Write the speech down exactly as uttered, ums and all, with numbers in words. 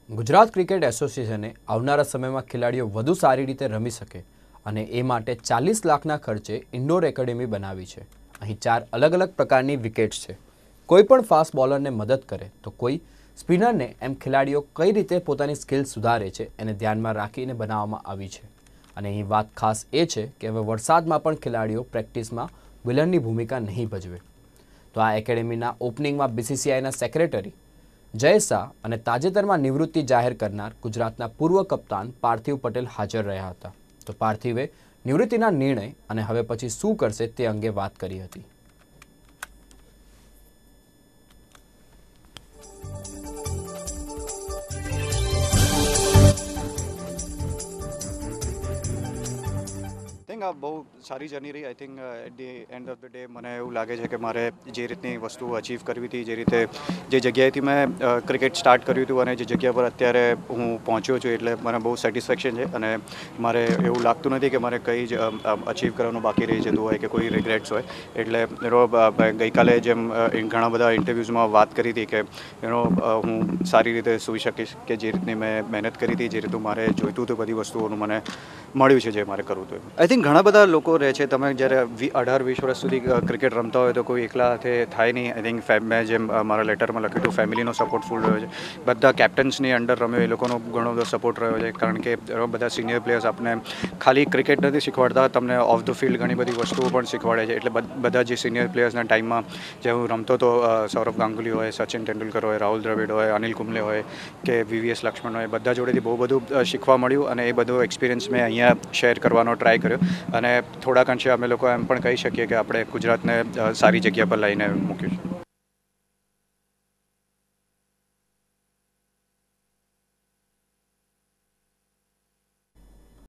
Gujarat cricket એસોસિએશને આવનારા સમયમાં ખેલાડીઓ વધુ સારી રીતે રમી શકે અને એ માટે ચાલીસ લાખના ખર્ચે ઇન્ડોર એકેડેમી બનાવી છે. અહીં ચાર અલગ અલગ પ્રકારની વિકેટ્સ છે. કોઈ પણ ફાસ્ટ બોલરને મદદ કરે તો કોઈ સ્પિનરને, એમ ખેલાડીઓ કઈ રીતે પોતાની સ્કિલ સુધારે છે એને ધ્યાનમાં રાખીને બનાવવામાં આવી છે. અને અહીં વાત ખાસ એ છે કે હવે વરસાદમાં પણ ખેલાડીઓ પ્રેક્ટિસમાં વિલનની ભૂમિકા નહીં ભજવે. તો આ એકેડેમીના ઓપનિંગમાં બીસીસીઆઈના સેક્રેટરી જય શાહ અને તાજેતરમાં નિવૃત્તિ જાહેર કરનાર ગુજરાતના પૂર્વ કપ્તાન પાર્થિવ પટેલ હાજર રહ્યા હતા. તો પાર્થિવે નિવૃત્તિના નિર્ણય અને હવે પછી શું કરશે તે અંગે વાત કરી હતી. આ બહુ સારી જર્ની રહી. I think at the end of the day મને એવું લાગે છે કે મારે જે રીતની વસ્તુ અચીવ કરવી હતી, જે રીતે જે જગ્યાએથી મેં ક્રિકેટ સ્ટાર્ટ કર્યું હતું અને જે જગ્યા પર અત્યારે હું પહોંચ્યો છું, એટલે મને બહુ સેટિસ્ફેક્શન છે. અને મારે એવું લાગતું નથી કે મારે કંઈ જ અચીવ કરવાનું બાકી રહી જતું હોય કે કોઈ રિગ્રેટ્સ હોય. એટલે એનો ગઈકાલે જેમ ઘણા બધા ઇન્ટરવ્યૂઝમાં વાત કરી હતી કે એનો હું સારી રીતે સૂઈ શકીશ, કે જે રીતની મેં મહેનત કરી હતી, જે રીતનું મારે જોઈતું હતું, બધી વસ્તુઓનું મને મળ્યું છે જે મારે કરવું હતું. આઈ થિંક ઘણા બધા લોકો રહે છે. તમે જ્યારે અઢાર વીસ વર્ષ સુધી ક્રિકેટ રમતા હોય તો કોઈ એકલા હાથે થાય નહીં. આઈ થિંક મેં જેમ મારા લેટરમાં લખ્યું હતું, ફેમિલીનો સપોર્ટ ફૂલ રહ્યો છે. બધા કેપ્ટન્સની અંડર રમ્યો, એ લોકોનો ઘણો બધો સપોર્ટ રહ્યો છે. કારણ કે બધા સિનિયર પ્લેયર્સ આપણે ખાલી ક્રિકેટ નથી શીખવાડતા, તમને ઓફ ધ ફિલ્ડ ઘણી બધી વસ્તુઓ પણ શીખવાડે છે. એટલે બધા જે સિનિયર પ્લેયર્સના ટાઈમમાં જે હું રમતો હતો, સૌરભ ગાંગુલી હોય, સચિન તેંડુલકર હોય, રાહુલ દ્રવિડ હોય, અનિલ કુંબલે હોય કે વીવીએસ લક્ષ્મણ હોય, બધા જોડેથી બહુ બધું શીખવા મળ્યું. અને એ બધો એક્સપિરિયન્સ મેં અહીંયા શેર કરવાનો ટ્રાય કર્યો. અને થોડાક અંશે અમે લોકો એમ પણ કહી શકીએ કે આપણે ગુજરાતને સારી જગ્યા પર લઈને મૂક્યું છે.